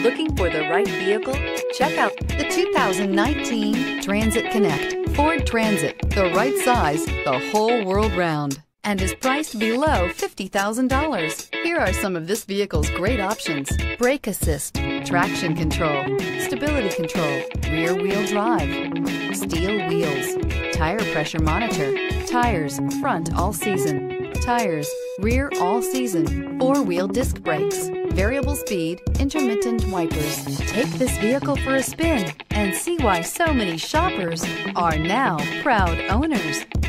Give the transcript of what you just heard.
Looking for the right vehicle? Check out the 2019 Transit Connect. Ford Transit, the right size the whole world round, and is priced below $50,000. Here are some of this vehicle's great options: brake assist, traction control, stability control, rear wheel drive, steel wheels, tire pressure monitor, tires front all season, tires rear all season, four-wheel disc brakes, variable speed, intermittent wipers. Take this vehicle for a spin and see why so many shoppers are now proud owners.